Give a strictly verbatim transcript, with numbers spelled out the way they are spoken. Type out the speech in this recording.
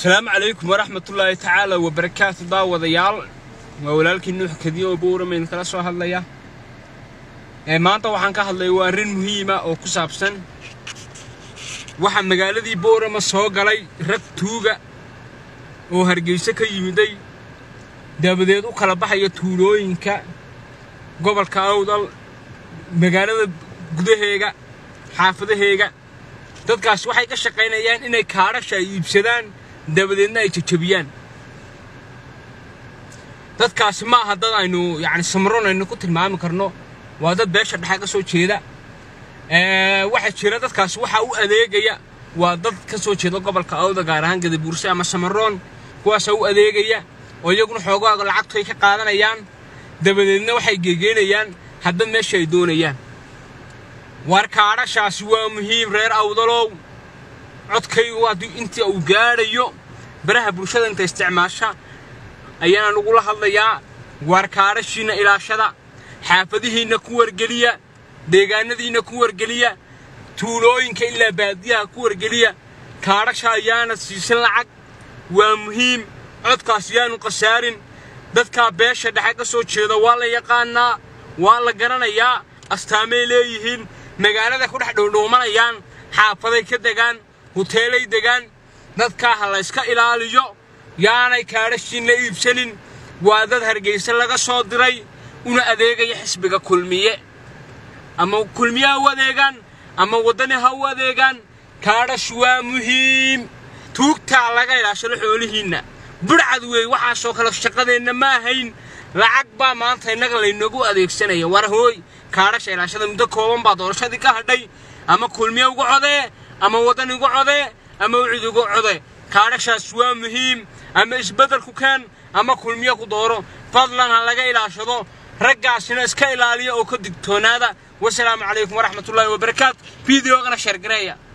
السلام عليكم ورحمة الله تعالى وبركاته داود يال وولالك النوح كديو بورما إن كلا سو هادليا maanta waxaan ka hadlay waa arin muhiim ah oo ku saabsan waxa magaaladii Borama soo galay rag tuuga oo Hargeysa ka yimiday dabadeed u kala baxaya tuulooyinka gobolka Awdal magaalada gudaheega xaafadaheega dadkaas waxay ka shaqeynayaan inay kaarasha iibsadaan dabadeedna ay jajabiyaan dadkaas ma aha dad aynu yaani samroonayno ku tilmaami karno وهذا بيش الحاجة سو كذا واحد شيرة ده كاس واحد أو أذيجيا وهذا كسو كذا قبل كأودا جارهان كده بورسة أما سمرون كواس أو أذيجيا ويجون حقوق العقد هيك قادنا يان ده بدنا واحد جيجين يان هذا مش يدون يان واركارا شاسوا مهم رير أودلو عد كي وادي أنت أو جاريو براه بورسة أنت استعماشها أيانا نقول هذا يا واركارا شينا إلى شذا حافظيهنا كور جلية ديجاندينا كور جلية تولوين كإلا باديها كور جلية كارش هيانا سيسلعك ومهم عدكاسيان وقسارين دتك بيش دحاجة سوتش هذا والله يقانا والله جرنا يا استعمليهن مجانا ده كل حد ودوما يان حافظي كدجان هوتيلي دجان دتك هلا إسكا إلى اليو يانا كارشين ليبسلين وهذا هرجيس لقى صادري una adeegaya xisbiga kulmiye ama kulmiye wadeegan ama wadani ha wadeegan kaarash waa muhiim tuugta laga ilaashado xoolihiina burcad weey waxa soo kala shaqadeena ma ahayn lacag ba maanta inaga leeynagu adeegsanaya war hooy kaarash ilaashada muddo kooban baa doorashadii ka hadhay ama kulmiye ugu codee ama wadani ugu codee ama ucid ugu codee kaarashaas waa muhiim ama isbedel ku keen ama kulmiye ku dooro fadlan laga ilaashado رجعنا اسكاي لاليا او كدكتونادا والسلام عليكم ورحمه الله وبركاته فيديو غنا شير غريا